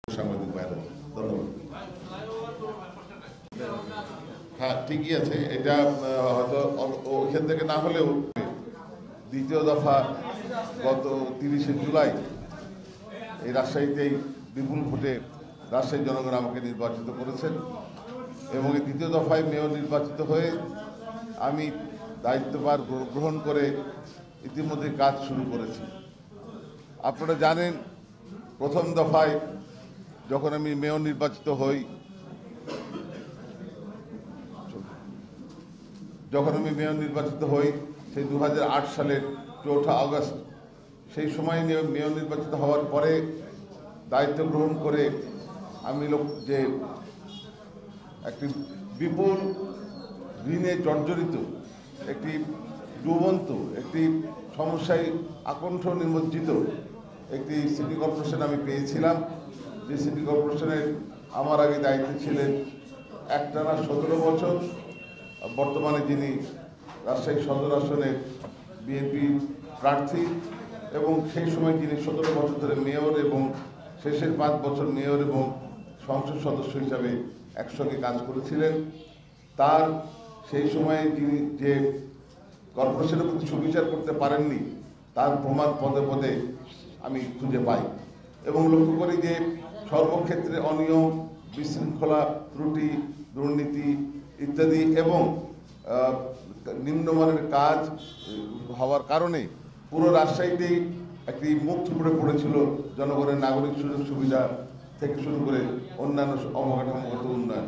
সাংবাদিক ভাইরা ধন্যবাদ। হ্যাঁ, ঠিকই আছে, এটা হয়তো ওইখান থেকে না হলেও দ্বিতীয় দফা গত 30শে জুলাই এই রাজশাহীতেই বিপুল ভোটে রাজশাহীর জনগণ আমাকে নির্বাচিত করেছেন এবং এই দ্বিতীয় দফায় মেয়র নির্বাচিত হয়ে আমি দায়িত্বভার গ্রহণ করে ইতিমধ্যে কাজ শুরু করেছি। আপনারা জানেন, প্রথম দফায় যখন আমি মেয়র নির্বাচিত হই সেই 2008 সালের 4 আগস্ট, সেই সময় মেয়র নির্বাচিত হওয়ার পরে দায়িত্ব গ্রহণ করে আমি যে একটি বিপুল ঋণে জর্জরিত, একটি ডুবন্ত, একটি সমস্যায় আকণ্ঠ নিমজ্জিত একটি সিটি কর্পোরেশন আমি পেয়েছিলাম। যে সিটি কর্পোরেশনের আমার আগে দায়িত্বে ছিলেন একটানা 17 বছর বর্তমানে যিনি রাজশাহী সদর আসনের বিএনপি প্রার্থী এবং সেই সময় যিনি 17 বছর ধরে মেয়র এবং শেষের 5 বছর মেয়র এবং সংসদ সদস্য হিসাবে একসঙ্গে কাজ করেছিলেন। তার সেই সময়ে যিনি যে কর্পোরেশনের প্রতি সুবিচার করতে পারেননি তার প্রমাণ পদে পদে আমি খুঁজে পাই এবং লক্ষ্য করি যে সর্বক্ষেত্রে অনিয়ম, বিশৃঙ্খলা, ত্রুটি, দুর্নীতি ইত্যাদি এবং নিম্নমানের কাজ হওয়ার কারণে পুরো রাজশাহীতেই একটি মুখ থুবড়ে পড়েছিল জনগণের নাগরিক সুযোগ সুবিধা থেকে শুরু করে অন্যান্য অবকাঠামোগত উন্নয়ন।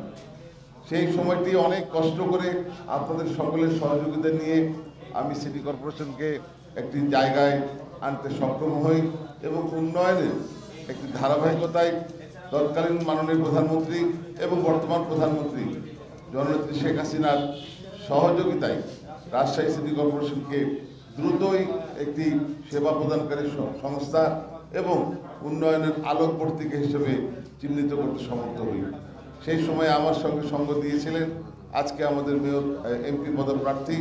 সেই সময়টি অনেক কষ্ট করে আপনাদের সকলের সহযোগিতা নিয়ে আমি সিটি কর্পোরেশনকে একটি জায়গায় আনতে সক্ষম হই এবং উন্নয়নের একটি ধারাবাহিকতায় তৎকালীন মাননীয় প্রধানমন্ত্রী এবং বর্তমান প্রধানমন্ত্রী জননেত্রী শেখ হাসিনার সহযোগিতায় রাজশাহী সিটি কর্পোরেশনকে দ্রুতই একটি সেবা প্রদানকারী সংস্থা এবং উন্নয়নের আলোকবর্তিকা হিসেবে চিহ্নিত করতে সমর্থ হই। সেই সময় আমার সঙ্গে সঙ্গ দিয়েছিলেন আজকে আমাদের মেয়র এমপি পদপ্রার্থী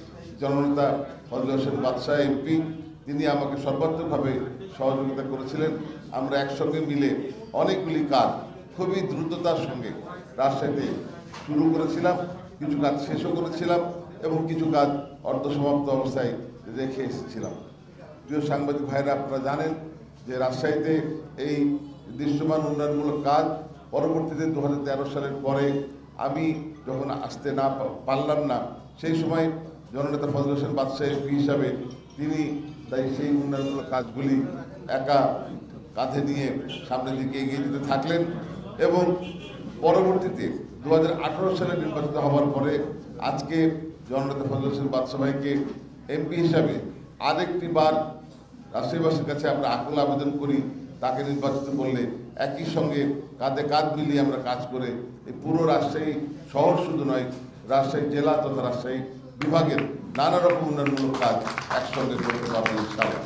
জননেতা ফজলে হোসেন বাদশাহ এমপি। তিনি আমাকে সর্বাত্মকভাবে সহযোগিতা করেছিলেন। আমরা একসঙ্গে মিলে অনেকগুলি কাজ খুবই দ্রুততার সঙ্গে রাজশাহীতে শুরু করেছিলাম, কিছু কাজ শেষও করেছিলাম এবং কিছু কাজ অর্ধসমাপ্ত অবস্থায় রেখে এসেছিলাম। প্রিয় সাংবাদিক ভাইরা, আপনারা জানেন যে রাজশাহীতে এই দৃশ্যমান উন্নয়নমূলক কাজ পরবর্তীতে 2013 সালের পরে আমি যখন আসতে না পারলাম না, সেই সময় জননেতা ফজলে হোসেন বাদশাহ এমপি হিসাবে তিনি তাই সেই উন্নয়নমূলক কাজগুলি একা কাঁধে নিয়ে সামনের দিকে এগিয়ে যেতে থাকলেন এবং পরবর্তীতে 2018 সালে নির্বাচিত হওয়ার পরে আজকে জননেতা ফজলে হোসেন বাদশাহ ভাইকে এমপি হিসাবে আরেকটি বার রাজশাহীবাসীর কাছে আমরা আকুল আবেদন করি, তাকে নির্বাচিত করলে একই সঙ্গে কাঁধে কাঁধ মিলিয়ে আমরা কাজ করে এই পুরো রাজশাহী শহর শুধু নয়, রাজশাহী জেলা তথা রাজশাহী বিভাগের নানা রকম উন্নয়নমূলক কাজ একসঙ্গে করতে পারবো ইনশাআল্লাহ।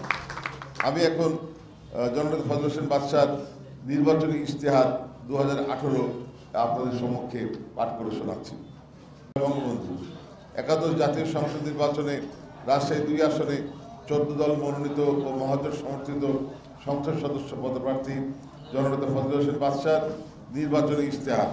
আমি এখন জননেতা ফজলে হোসেন বাদশাহর নির্বাচনী ইশতেহার 2018 আপনাদের সম্মুখে পাঠ করে শোনাচ্ছি। বঙ্গবন্ধু একাদশ জাতীয় সংসদ নির্বাচনে রাজশাহী 2 আসনে 14 দল মনোনীত ও মহাজোট সমর্থিত সংসদ সদস্য পদপ্রার্থী জননেতা ফজলে হোসেন বাদশাহর নির্বাচনী ইশতেহার।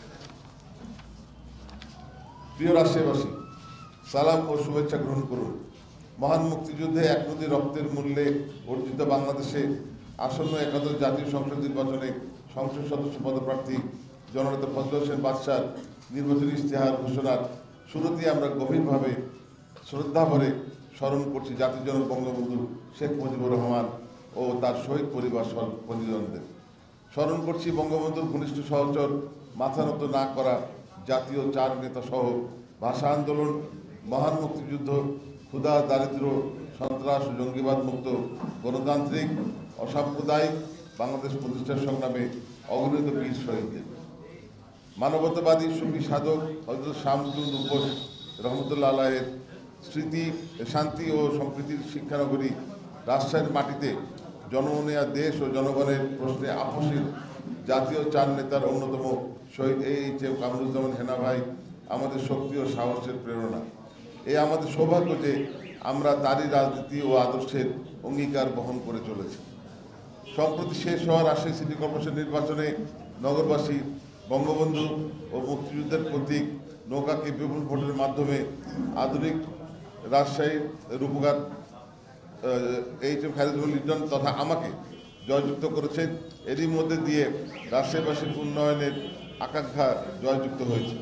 প্রিয় রাজশাহীবাসী, সালাম ও শুভেচ্ছা গ্রহণ করুন। মহান মুক্তিযুদ্ধে এক নদী রক্তের মূল্যে অর্জিত বাংলাদেশে আসন্ন একাদশ জাতীয় সংসদ নির্বাচনে সংসদ সদস্য পদপ্রার্থী জননেতা ফজলে হোসেন বাদশাহর নির্বাচনী ইশতেহার ঘোষণার শুরুতেই আমরা গভীরভাবে শ্রদ্ধা ভরে স্মরণ করছি জাতির জনক বঙ্গবন্ধু শেখ মুজিবুর রহমান ও তার শহীদ পরিবার পরিজনদের। স্মরণ করছি বঙ্গবন্ধুর ঘনিষ্ঠ সহচর, মাথা নত না করা জাতীয় 4 নেতা সহ ভাষা আন্দোলন, মহান মুক্তিযুদ্ধ, ক্ষুধা, দারিদ্র, সন্ত্রাস ও জঙ্গিবাদ মুক্ত গণতান্ত্রিক অসাম্প্রদায়িক বাংলাদেশ প্রতিষ্ঠার সংগ্রামে অগণিত বীর শহীদদের, মানবতাবাদী সুফি সাধক হযরত শামসুল উপর রহমতুল্লাহ আলাইহির স্মৃতি, শান্তি ও সম্প্রীতির শিক্ষানগরী রাজশাহীর মাটিতে জনমনেয়া দেশ ও জনগণের প্রশ্নে আপসীর জাতীয় 4 নেতার অন্যতম শহীদ এইচ.এম. কামরুজ্জামান হেনা ভাই আমাদের শক্তি ও সাহসের প্রেরণা। এই আমাদের সৌভাগ্য যে আমরা তারই রাজনীতি ও আদর্শের অঙ্গীকার বহন করে চলেছি। সম্প্রতি শেষ হওয়া রাজশাহী সিটি কর্পোরেশন নির্বাচনে নগরবাসী বঙ্গবন্ধু ও মুক্তিযুদ্ধের প্রতীক নৌকাকে বিপুল ভোটের মাধ্যমে আধুনিক রাজশাহীর রূপকার এইচ.এম. খালিদুল লিটন তথা আমাকে জয়যুক্ত করেছেন। এরই মধ্যে দিয়ে রাজশাহীবাসীর উন্নয়নের আকাঙ্ক্ষা জয়যুক্ত হয়েছে।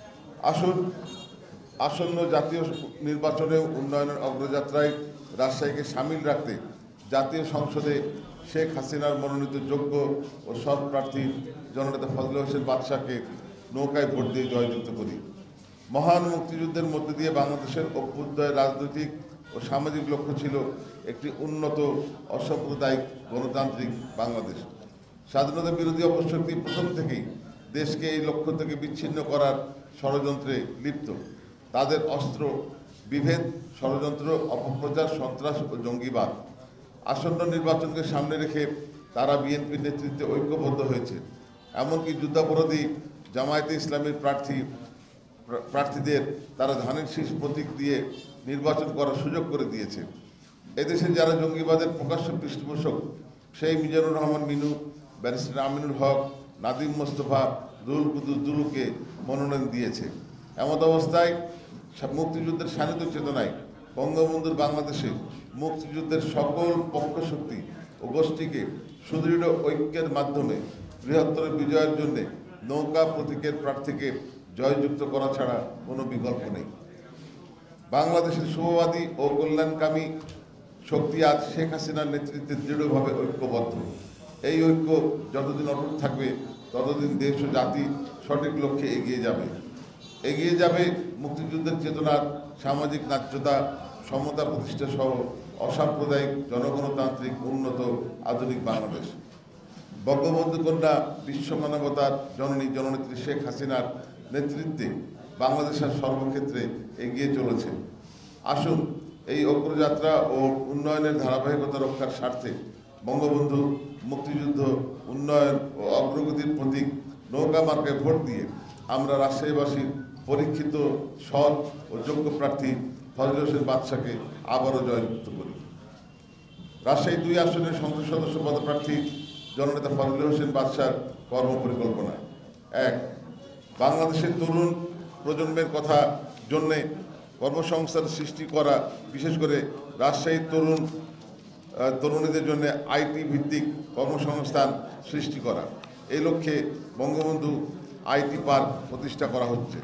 আসন্ন জাতীয় নির্বাচনেও উন্নয়নের অগ্রযাত্রায় রাজশাহীকে সামিল রাখতে জাতীয় সংসদে শেখ হাসিনার মনোনীত যোগ্য ও সৎ প্রার্থী জননেতা ফজলে হোসেন বাদশাহকে নৌকায় ভোট দিয়ে জয়যুক্ত করি। মহান মুক্তিযুদ্ধের মধ্যে দিয়ে বাংলাদেশের অভ্যুদয়ের রাজনৈতিক ও সামাজিক লক্ষ্য ছিল একটি উন্নত অসাম্প্রদায়িক গণতান্ত্রিক বাংলাদেশ। স্বাধীনতা বিরোধী অপশক্তি প্রথম থেকেই দেশকে এই লক্ষ্য থেকে বিচ্ছিন্ন করার ষড়যন্ত্রে লিপ্ত। তাদের অস্ত্র বিভেদ, ষড়যন্ত্র, অপপ্রচার, সন্ত্রাস ও জঙ্গিবাদ। আসন্ন নির্বাচনকে সামনে রেখে তারা বিএনপির নেতৃত্বে ঐক্যবদ্ধ হয়েছে। এমনকি যুদ্ধাপরাধী জামায়াতে ইসলামীর প্রার্থীদের তারা ধানের শীষ প্রতীক দিয়ে নির্বাচন করার সুযোগ করে দিয়েছে। এদেশে যারা জঙ্গিবাদের প্রকাশ্য পৃষ্ঠপোষক, সেই মিজানুর রহমান মিনু, ব্যারিস্টার আমিনুল হক, নাদিম মোস্তফা, রুহুল কুদ্দুস দুলুকে মনোনয়ন দিয়েছে। এমত অবস্থায় মুক্তিযুদ্ধের শানিত চেতনায় বঙ্গবন্ধুর বাংলাদেশে মুক্তিযুদ্ধের সকল পক্ষশক্তি ও গোষ্ঠীকে সুদৃঢ় ঐক্যের মাধ্যমে বৃহত্তর বিজয়ের জন্য নৌকা প্রতীকের প্রার্থীকে জয়যুক্ত করা ছাড়া কোনো বিকল্প নেই। বাংলাদেশের শুভবাদী ও কল্যাণকামী শক্তি আজ শেখ হাসিনার নেতৃত্বে দৃঢ়ভাবে ঐক্যবদ্ধ। এই ঐক্য যতদিন অটুট থাকবে ততদিন দেশ ও জাতি সঠিক লক্ষ্যে এগিয়ে যাবে মুক্তিযুদ্ধের চেতনার সামাজিক ন্যায্যতা, সমতা প্রতিষ্ঠা সহ অসাম্প্রদায়িক জনগণতান্ত্রিক উন্নত আধুনিক বাংলাদেশ। বঙ্গবন্ধু কন্যা বিশ্ব মানবতার জননী জননেত্রী শেখ হাসিনার নেতৃত্বে বাংলাদেশের সর্বক্ষেত্রে এগিয়ে চলেছে। আসুন এই অগ্রযাত্রা ও উন্নয়নের ধারাবাহিকতা রক্ষার স্বার্থে বঙ্গবন্ধু, মুক্তিযুদ্ধ, উন্নয়ন ও অগ্রগতির প্রতীক নৌকা মার্কায় ভোট দিয়ে আমরা রাজশাহীবাসীর পরীক্ষিত সৎ ও যোগ্য প্রার্থী ফজলে হোসেন বাদশাকে আবারও জয়যুক্ত করি। রাজশাহী 2 আসনের সংসদ সদস্য পদপ্রার্থী জননেতা ফজলে হোসেন বাদশার কর্মপরিকল্পনা: 1. বাংলাদেশের তরুণ প্রজন্মের কথা জন্যে কর্মসংস্থান সৃষ্টি করা, বিশেষ করে রাজশাহীর তরুণীদের জন্য আইটি ভিত্তিক কর্মসংস্থান সৃষ্টি করা। এই লক্ষ্যে বঙ্গবন্ধু আইটি পার্ক প্রতিষ্ঠা করা হচ্ছে।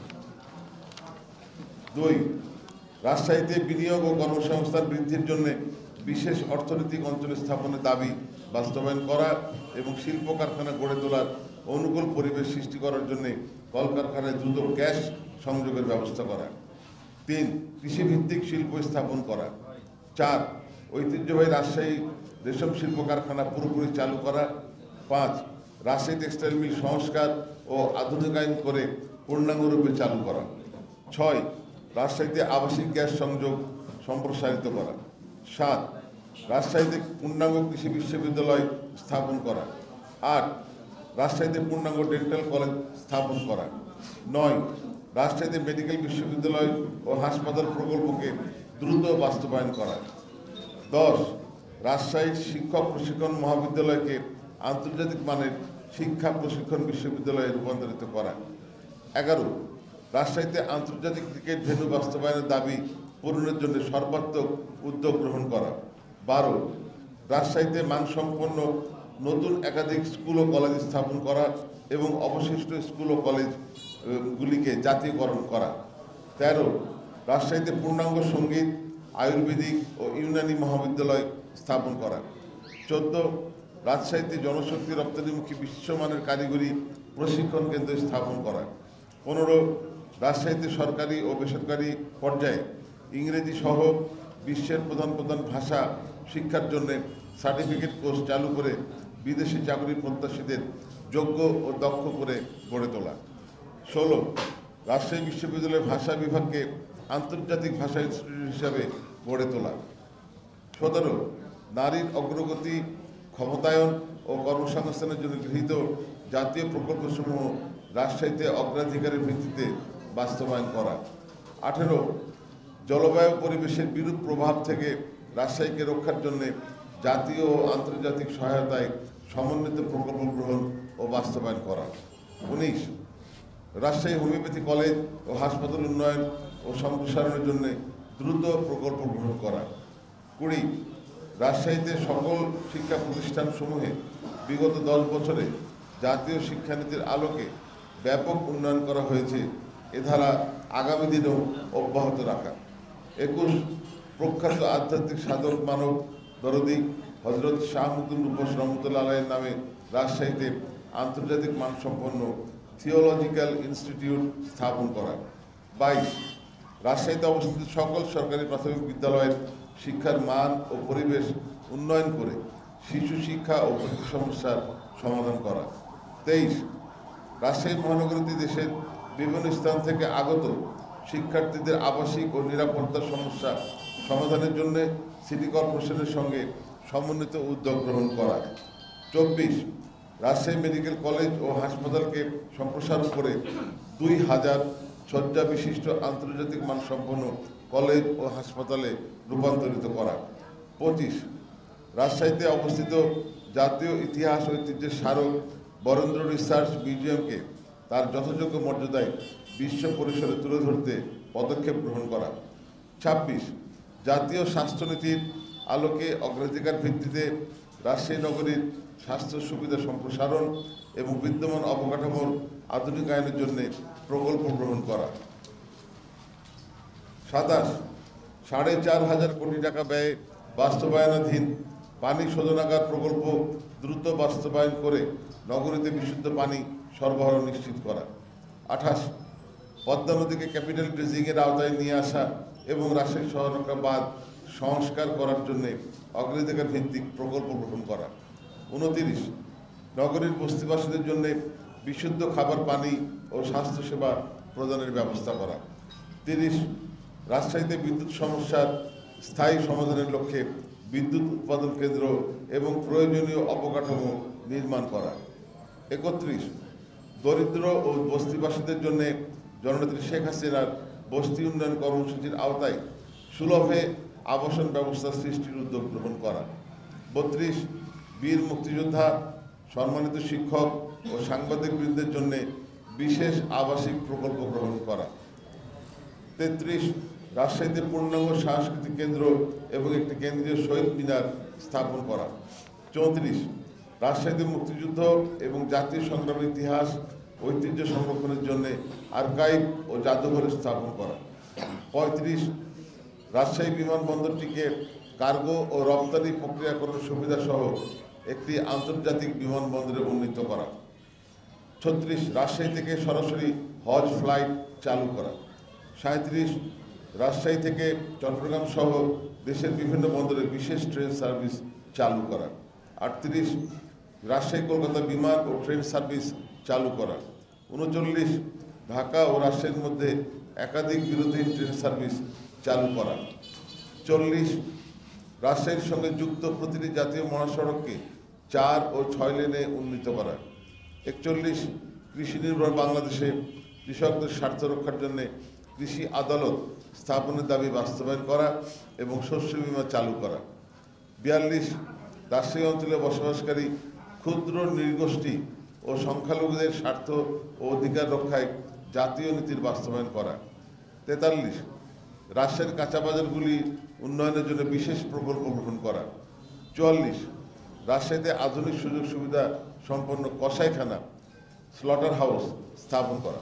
2. রাজশাহীতে বিনিয়োগ ও কর্মসংস্থান বৃদ্ধির জন্য বিশেষ অর্থনৈতিক অঞ্চল স্থাপনের দাবি বাস্তবায়ন করা এবং শিল্প কারখানা গড়ে তোলার অনুকূল পরিবেশ সৃষ্টি করার জন্য কলকারখানায় দ্রুত গ্যাস সংযোগের ব্যবস্থা করা। 3. কৃষিভিত্তিক শিল্প স্থাপন করা। 4. ঐতিহ্যবাহী রাজশাহী রেশম শিল্প কারখানা পুরোপুরি চালু করা। 5. রাজশাহী টেক্সটাইল মিল সংস্কার ও আধুনিকায়ন করে পূর্ণাঙ্গরূপে চালু করা। 6. রাজশাহীতে আবাসিক গ্যাস সংযোগ সম্প্রসারিত করা। 7. রাজশাহীতে পূর্ণাঙ্গ কৃষি বিশ্ববিদ্যালয় স্থাপন করা। 8. রাজশাহীতে পূর্ণাঙ্গ ডেন্টাল কলেজ স্থাপন করা। 9. রাজশাহীতে মেডিকেল বিশ্ববিদ্যালয় ও হাসপাতাল প্রকল্পকে দ্রুত বাস্তবায়ন করা। 10. রাজশাহীর শিক্ষক প্রশিক্ষণ মহাবিদ্যালয়কে আন্তর্জাতিক মানের শিক্ষা প্রশিক্ষণ বিশ্ববিদ্যালয়ে রূপান্তরিত করা। 11. রাজশাহীতে আন্তর্জাতিক ক্রিকেট ভেন্যু বাস্তবায়নের দাবি পূরণের জন্য সর্বাত্মক উদ্যোগ গ্রহণ করা। 12. রাজশাহীতে মানসম্পন্ন নতুন একাধিক স্কুল ও কলেজ স্থাপন করা এবং অবশিষ্ট স্কুল ও কলেজগুলিকে জাতীয়করণ করা। 13. রাজশাহীতে পূর্ণাঙ্গ সঙ্গীত, আয়ুর্বেদিক ও ইউনানি মহাবিদ্যালয় স্থাপন করা। 14. রাজশাহীতে জনশক্তি রপ্তানিমুখী বিশ্বমানের কারিগরি প্রশিক্ষণ কেন্দ্র স্থাপন করা। 15. রাজশাহীতে সরকারি ও বেসরকারি পর্যায়ে ইংরেজি সহ বিশ্বের প্রধান ভাষা শিক্ষার জন্য সার্টিফিকেট কোর্স চালু করে বিদেশি চাকরি প্রত্যাশীদের যোগ্য ও দক্ষ করে গড়ে তোলা। 16. রাজশাহী বিশ্ববিদ্যালয়ের ভাষা বিভাগকে আন্তর্জাতিক ভাষা ইনস্টিটিউট হিসাবে গড়ে তোলা। 17. নারীর অগ্রগতি, ক্ষমতায়ন ও কর্মসংস্থানের জন্য গৃহীত জাতীয় প্রকল্পসমূহ রাজশাহীতে অগ্রাধিকারের ভিত্তিতে বাস্তবায়ন করা। 18. জলবায়ু পরিবেশের বিরূপ প্রভাব থেকে রাজশাহীকে রক্ষার জন্য জাতীয় ও আন্তর্জাতিক সহায়তায় সমন্বিত প্রকল্প গ্রহণ ও বাস্তবায়ন করা। 19 রাজশাহী হোমিওপ্যাথি কলেজ ও হাসপাতাল উন্নয়ন ও সম্প্রসারণের জন্য দ্রুত প্রকল্প গ্রহণ করা। 20 রাজশাহীতে সকল শিক্ষা প্রতিষ্ঠানসমূহে বিগত 10 বছরে জাতীয় শিক্ষানীতির আলোকে ব্যাপক উন্নয়ন করা হয়েছে, এ ধারা আগামী দিনেও অব্যাহত রাখা। 21 প্রখ্যাত আধ্যাত্মিক সাধক মানব দরদি হজরত শাহ মুতুল রূপস রহমতুল্লাহ আলাইহির নামে রাজশাহীতে আন্তর্জাতিক মানসম্পন্ন থিওলজিক্যাল ইনস্টিটিউট স্থাপন করা। 22 রাজশাহীতে অবস্থিত সকল সরকারি প্রাথমিক বিদ্যালয়ের শিক্ষার মান ও পরিবেশ উন্নয়ন করে শিশু শিক্ষা ও ভর্তি সমস্যার সমাধান করা। 23 রাজশাহী মহানগরীতে দেশের বিভিন্ন স্থান থেকে আগত শিক্ষার্থীদের আবাসিক ও নিরাপত্তার সমস্যা সমাধানের জন্য সিটি কর্পোরেশনের সঙ্গে সমন্বিত উদ্যোগ গ্রহণ করা। 24 রাজশাহী মেডিকেল কলেজ ও হাসপাতালকে সম্প্রসারণ করে 2000 শয্যা বিশিষ্ট আন্তর্জাতিক মানসম্পন্ন কলেজ ও হাসপাতালে রূপান্তরিত করা। 25 রাজশাহীতে অবস্থিত জাতীয় ইতিহাস ঐতিহ্যের স্মারক বরেন্দ্র রিসার্চ মিউজিয়ামকে তার যথাযোগ্য মর্যাদায় বিশ্ব পরিসরে তুলে ধরতে পদক্ষেপ গ্রহণ করা। 26 জাতীয় স্বাস্থ্যনীতির আলোকে অগ্রাধিকার ভিত্তিতে রাজশাহী নগরীর স্বাস্থ্য সুবিধা সম্প্রসারণ এবং বিদ্যমান অবকাঠামোর আধুনিকায়নের জন্য প্রকল্প গ্রহণ করা। 27 4,500 কোটি টাকা ব্যয়ে বাস্তবায়নাধীন পানি শোধনাগার প্রকল্প দ্রুত বাস্তবায়ন করে নগরীতে বিশুদ্ধ পানি সরবরাহ নিশ্চিত করা। 28 পদ্মা নদীকে ক্যাপিটাল ড্রেজিংয়ের আওতায় নিয়ে আসা এবং রাজশাহী শহরকা বাঁধ সংস্কার করার জন্য অগ্রাধিকার ভিত্তিক প্রকল্প গ্রহণ করা। 29 নগরীর বস্তিবাসীদের জন্য বিশুদ্ধ খাবার পানি ও স্বাস্থ্যসেবা প্রদানের ব্যবস্থা করা। 30 রাজশাহীতে বিদ্যুৎ সমস্যার স্থায়ী সমাধানের লক্ষ্যে বিদ্যুৎ উৎপাদন কেন্দ্র এবং প্রয়োজনীয় অবকাঠামো নির্মাণ করা। 31 দরিদ্র ও বস্তিবাসীদের জন্য জননেত্রী শেখ হাসিনার বস্তি উন্নয়ন কর্মসূচির আওতায় সুলভে আবাসন ব্যবস্থা সৃষ্টির উদ্যোগ গ্রহণ করা। 32 বীর মুক্তিযোদ্ধা, সম্মানিত শিক্ষক ও সাংবাদিকবৃন্দের জন্য বিশেষ আবাসিক প্রকল্প গ্রহণ করা। 33 রাজশাহীতে পূর্ণাঙ্গ সাংস্কৃতিক কেন্দ্র এবং একটি কেন্দ্রীয় শহীদ মিনার স্থাপন করা। 34 রাজশাহীতে মুক্তিযুদ্ধ এবং জাতীয় সংগ্রামের ইতিহাস ঐতিহ্য সংরক্ষণের জন্য আর্কাইভ ও জাদুঘর স্থাপন করা। 35 রাজশাহী বিমানবন্দরটিকে কার্গো ও রপ্তানি প্রক্রিয়াকরণের সুবিধা সহ একটি আন্তর্জাতিক বিমানবন্দরে উন্নীত করা। 36 রাজশাহী থেকে সরাসরি হজ ফ্লাইট চালু করা। 37 রাজশাহী থেকে চট্টগ্রাম সহ দেশের বিভিন্ন বন্দরে বিশেষ ট্রেন সার্ভিস চালু করা। 38 রাজশাহী কলকাতা বিমান ও ট্রেন সার্ভিস চালু করা। 39 ঢাকা ও রাজশাহীর মধ্যে একাধিক বিরোধী ট্রেন সার্ভিস চালু করা। 40 রাজশাহীর সঙ্গে যুক্ত প্রতিটি জাতীয় মহাসড়ককে 4 ও 6 লেনে উন্নীত করা। 41 কৃষি নির্ভর বাংলাদেশে কৃষকদের স্বার্থ রক্ষার জন্য কৃষি আদালত স্থাপনের দাবি বাস্তবায়ন করা এবং শস্য বীমা চালু করা। 42 রাজশাহী অঞ্চলে বসবাসকারী ক্ষুদ্র নৃগোষ্ঠী ও সংখ্যালঘুদের স্বার্থ ও অধিকার রক্ষায় জাতীয় নীতির বাস্তবায়ন করা। 43 রাজশাহীর কাঁচা বাজারগুলি উন্নয়নের জন্য বিশেষ প্রকল্প গ্রহণ করা। 44 রাজশাহীতে আধুনিক সুযোগ সুবিধা সম্পন্ন কসাইখানা স্লটার হাউস স্থাপন করা।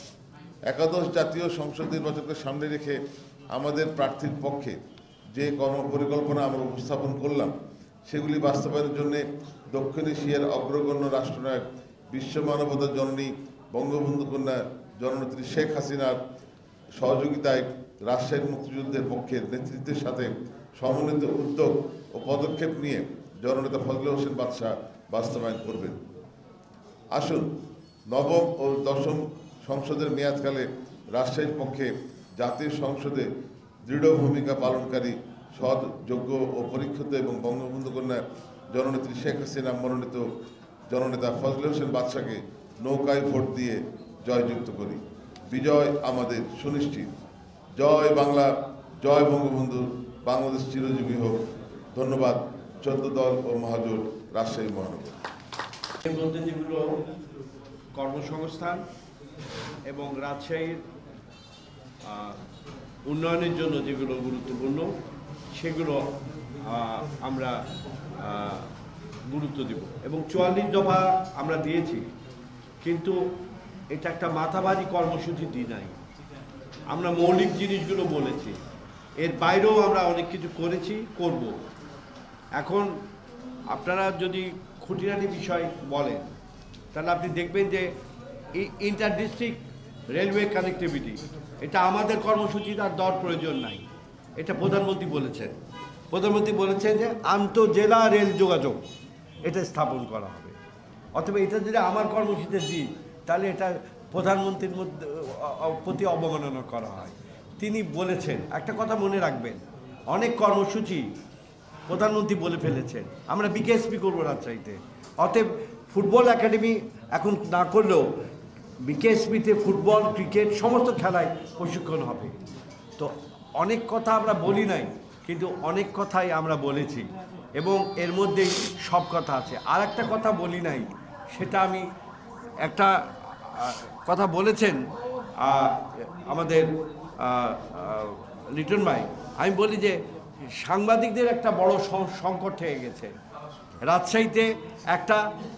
11 জাতীয় সংসদ নির্বাচনকে সামনে রেখে আমাদের প্রার্থীর পক্ষে যে কর্মপরিকল্পনা আমরা উপস্থাপন করলাম সেগুলি বাস্তবায়নের জন্য দক্ষিণ এশিয়ার অগ্রগণ্য রাষ্ট্রনায়ক বিশ্ব মানবতার জননী বঙ্গবন্ধু কন্যা জননেত্রী শেখ হাসিনার সহযোগিতায় রাজশাহীর মুক্তিযুদ্ধের পক্ষের নেতৃত্বের সাথে সমন্বিত উদ্যোগ ও পদক্ষেপ নিয়ে জননেতা ফজলে হোসেন বাদশাহ বাস্তবায়ন করবেন। আসুন নবম ও দশম সংসদের মেয়াদকালে রাজশাহীর পক্ষে জাতীয় সংসদে দৃঢ় ভূমিকা পালনকারী সৎ, যোগ্য ও পরীক্ষিত এবং বঙ্গবন্ধু কন্যা জননেত্রী শেখ হাসিনা মনোনীত জননেতা ফজলে হোসেন বাদশাকে নৌকায় ভোট দিয়ে জয়যুক্ত করি। বিজয় আমাদের সুনিশ্চিত। জয় বাংলা, জয় বঙ্গবন্ধু, বাংলাদেশ চিরজীবী হোক। ধন্যবাদ। 14 দল ও মহাজোট রাজশাহী মহানগর। এর মধ্যে যেগুলো কর্মসংস্থান এবং রাজশাহীর উন্নয়নের জন্য যেগুলো গুরুত্বপূর্ণ সেগুলো আমরা গুরুত্ব দেব এবং 44 দফা আমরা দিয়েছি, কিন্তু এটা একটা মাথাভারী কর্মসূচি দিই নাই। আমরা মৌলিক জিনিসগুলো বলেছি, এর বাইরেও আমরা অনেক কিছু করেছি, করব। এখন আপনারা যদি খুঁটিনাটি বিষয় বলেন তাহলে আপনি দেখবেন যে এই ইন্টার ডিস্ট্রিক্ট রেলওয়ে কানেক্টিভিটি, এটা আমাদের কর্মসূচির আর দর প্রয়োজন নাই। এটা প্রধানমন্ত্রী বলেছেন। প্রধানমন্ত্রী বলেছেন যে আন্তঃজেলা রেল যোগাযোগ এটা স্থাপন করা হবে। অথবা এটা যদি আমার কর্মসূচিতে দিই তাহলে এটা প্রধানমন্ত্রীর মধ্যে প্রতি অবমাননা করা হয়। তিনি বলেছেন, একটা কথা মনে রাখবেন, অনেক কর্মসূচি প্রধানমন্ত্রী বলে ফেলেছেন। আমরা বিকেএসপি করবো রাজশাহীতে, অতএব ফুটবল একাডেমি এখন না করলেও বিকেএসপিতে ফুটবল, ক্রিকেট সমস্ত খেলায় প্রশিক্ষণ হবে। তো অনেক কথা আমরা বলি নাই, কিন্তু অনেক কথাই আমরা বলেছি এবং এর মধ্যেই সব কথা আছে। আর একটা কথা বলি নাই, সেটা আমি একটা কথা বলেছেন আমাদের লিটন ভাই, আমি বলি যে সাংবাদিকদের একটা বড় সংকট হয়ে গেছে। রাজশাহীতে একটা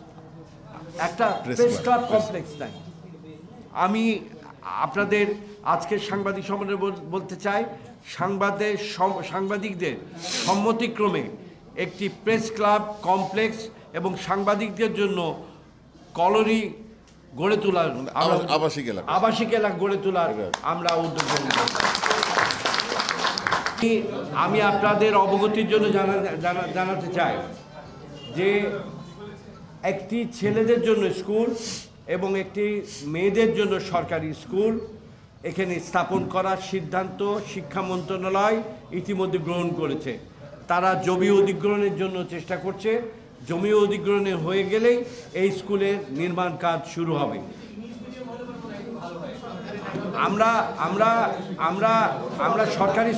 প্রেস ক্লাব কমপ্লেক্স নাই। আমি আপনাদের আজকের সাংবাদিক সম্মেলনে বলতে চাই, সাংবাদিকদের সম্মতিক্রমে একটি প্রেস ক্লাব কমপ্লেক্স এবং সাংবাদিকদের জন্য কলোনি গড়ে তোলার, আবাসিক এলাকা গড়ে তোলার আমরা উদ্যোগ নেব। আমি আপনাদের অবগতির জন্য জানাতে চাই যে একটি ছেলেদের জন্য স্কুল এবং একটি মেয়েদের জন্য সরকারি স্কুল এখানে স্থাপন করার সিদ্ধান্ত শিক্ষা মন্ত্রণালয় ইতিমধ্যে গ্রহণ করেছে। তারা জমি অধিগ্রহণের জন্য চেষ্টা করছে। জমি অধিগ্রহণে হয়ে গেলেই এই স্কুলের নির্মাণ কাজ শুরু হবে। আমরা সরকারি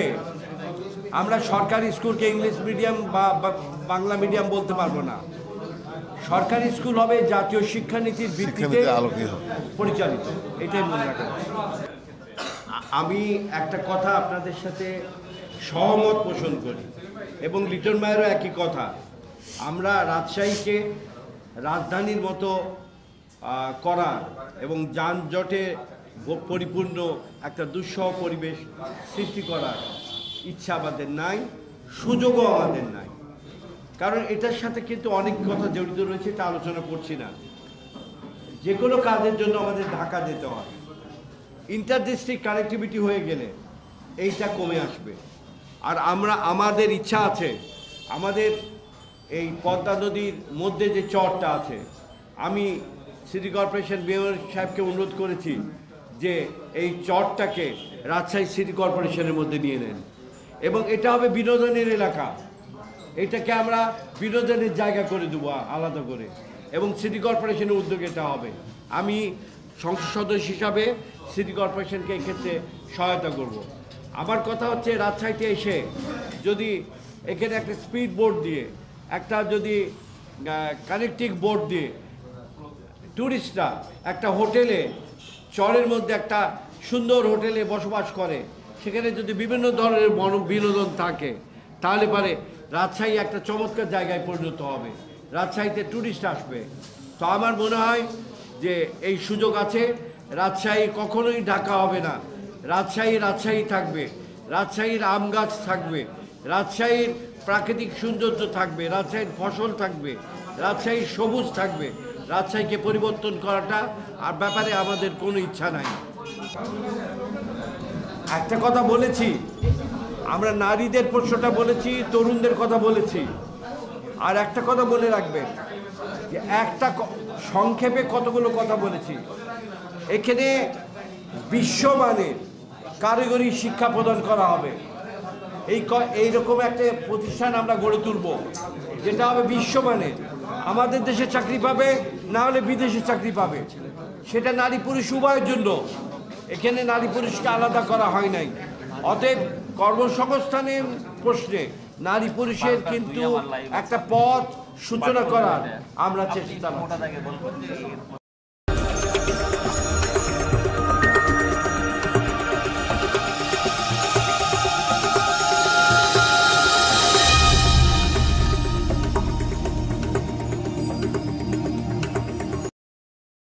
স্কুলকে ইংলিশ মিডিয়াম বা বাংলা মিডিয়াম বলতে পারবো না। সরকারি স্কুল হবে জাতীয় শিক্ষানীতির ভিত্তিতে পরিচালিত, এটাই মনে রাখবেন। আমি একটা কথা আপনাদের সাথে সহমত পোষণ করি এবং লিটন ভাইয়েরও একই কথা। আমরা রাজশাহীকে রাজধানীর মতো করা এবং যানজটে পরিপূর্ণ একটা দুঃসহ পরিবেশ সৃষ্টি করার ইচ্ছা আমাদের নাই, সুযোগও আমাদের নাই। কারণ এটার সাথে কিন্তু অনেক কথা জড়িত রয়েছে, এটা আলোচনা করছি না। যে কোনো কাজের জন্য আমাদের ঢাকা যেতে হয়। ইন্টার ডিস্ট্রিক্ট কানেক্টিভিটি হয়ে গেলে এইটা কমে আসবে। আর আমাদের ইচ্ছা আছে, আমাদের এই পদ্মা নদীর মধ্যে যে চরটা আছে, আমি সিটি কর্পোরেশন মেয়র সাহেবকে অনুরোধ করেছি যে এই চরটাকে রাজশাহী সিটি কর্পোরেশনের মধ্যে নিয়ে নেন এবং এটা হবে বিনোদনের এলাকা। এটাকে আমরা বিনোদনের জায়গা করে দেবো আলাদা করে এবং সিটি কর্পোরেশনের উদ্যোগে এটা হবে। আমি সংসদ সদস্য হিসাবে সিটি কর্পোরেশনকে এক্ষেত্রে সহায়তা করব। আমার কথা হচ্ছে, রাজশাহীতে এসে যদি এখানে একটা স্পিড বোট দিয়ে, একটা যদি কানেক্টিং বোট দিয়ে ট্যুরিস্টরা একটা হোটেলে, চরের মধ্যে একটা সুন্দর হোটেলে বসবাস করে, সেখানে যদি বিভিন্ন ধরনের বিনোদন থাকে, তাহলে পারে রাজশাহী একটা চমৎকার জায়গায় পরিণত হবে, রাজশাহীতে ট্যুরিস্ট আসবে। তো আমার মনে হয় যে এই সুযোগ আছে। রাজশাহী কখনোই ঢাকা হবে না, রাজশাহী থাকবে, রাজশাহীর আম গাছ থাকবে, রাজশাহীর প্রাকৃতিক সৌন্দর্য থাকবে, রাজশাহীর ফসল থাকবে, রাজশাহীর সবুজ থাকবে। রাজশাহীকে পরিবর্তন করাটা আর ব্যাপারে আমাদের কোনো ইচ্ছা নাই। একটা কথা বলেছি, আমরা নারীদের প্রশ্নটা বলেছি, তরুণদের কথা বলেছি। আর একটা কথা বলে রাখবেন যে একটা সংক্ষেপে কতগুলো কথা বলেছি। এখানে বিশ্বমানের কারিগরি শিক্ষা প্রদান করা হবে। এইরকম একটা প্রতিষ্ঠান আমরা গড়ে তুলব যেটা হবে বিশ্বমানের। আমাদের দেশে চাকরি পাবে, না হলে বিদেশে চাকরি পাবে। সেটা নারী পুরুষ উভয়ের জন্য। এখানে নারী পুরুষকে আলাদা করা হয় নাই। অতএব কর্মসংস্থানের প্রশ্নে নারী পুরুষের কিন্তু একটা পথ সূচনা করার আমরা চেষ্টা করছি।